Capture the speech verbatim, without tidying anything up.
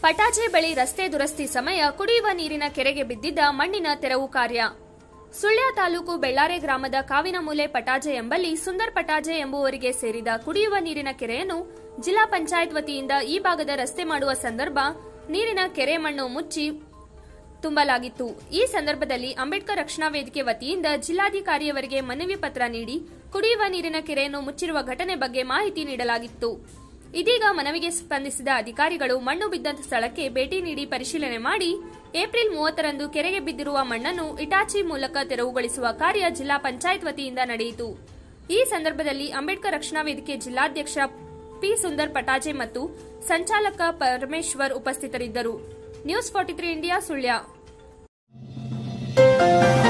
ಪಟಾಜೆ ಬಳಿ ರಸ್ತೆ ದುರಸ್ತಿ ಸಮಯ ಕುಡಿಯುವ ನೀರಿನ ಕೆರೆಗೆ ಬಿದ್ದಿದ್ದ ಮಣ್ಣಿನ ತೆರವು ಕಾರ್ಯ. ಸುಳ್ಯ ತಾಲೂಕು ಬೆಳ್ಳಾರೆ ಗ್ರಾಮದ ಕಾವಿನಮೂಲೆ ಪಟಾಜೆ ಎಂಬಲ್ಲಿ ಸುಂದರ್ ಪಟಾಜೆ ಎಂಬುವರಿಗೆ ಸೇರಿದ ಕುಡಿಯುವ ನೀರಿನ ಕೆರೆಯನ್ನು ಜಿಲ್ಲಾ ಪಂಚಾಯತ್ ವತಿಯಿಂದ ಈ ಭಾಗದ ರಸ್ತೆ ಮಾಡುವ ಸಂದರ್ಭ ನೀರಿನ ಕೆರೆ ಮಣ್ಣು ಮುಚ್ಚಿ ತುಂಬಲಾಗಿತ್ತು. ಈ ಸಂದರ್ಭದಲ್ಲಿ ಅಂಬೇಡ್ಕರ್ ರಕ್ಷಣಾ ವೇದಿಕೆ ವತಿಯಿಂದ ಜಿಲ್ಲಾಧಿಕಾರಿಯವರಿಗೆ ಮನವಿ ಪತ್ರ ನೀಡಿ ಕುಡಿಯುವ ನೀರಿನ ಕೆರೆಯನ್ನು ಮುಚ್ಚಿರುವ ಘಟನೆ ಬಗ್ಗೆ ಮಾಹಿತಿ ನೀಡಲಾಗಿತ್ತು. ಇದೀಗ ಮನವಿಗೆ ಸ್ಪಂದಿಸಿದ ಅಧಿಕಾರಿಗಳು ಮಣ್ಣು ಬಿದ್ದಂತ ಸ್ಥಳಕ್ಕೆ ಭೇಟಿ ನೀಡಿ ಪರಿಶೀಲನೆ ಮಾಡಿ ಏಪ್ರಿಲ್ ಮೂವತ್ತರಂದು ಕೆರೆಗೆ ಬಿದ್ದಿರುವ ಮಣ್ಣನ್ನು ಇಟಾಚಿ ಮೂಲಕ ತೆರವುಗೊಳಿಸುವ ಕಾರ್ಯ ಜಿಲ್ಲಾ ಪಂಚಾಯತ್ ವತಿಯಿಂದ ನಡೆಯಿತು. ಈ ಸಂದರ್ಭದಲ್ಲಿ ಅಂಬೇಡ್ಕರ್ ರಕ್ಷಣಾ ವೇದಿಕೆ ಜಿಲ್ಲಾಧ್ಯಕ್ಷ ಪಿ ಸುಂದರ್ ಪಟಾಜೆ ಮತ್ತು ಸಂಚಾಲಕ ಪರಮೇಶ್ವರ್ ಉಪಸ್ಥಿತರಿದ್ದರು. News forty three India Sullia.